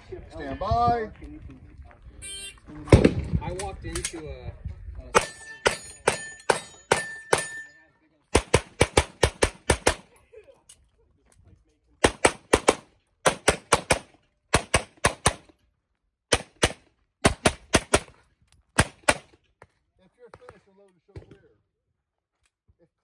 Stand by. I walked into a If you're finished, load the show clear.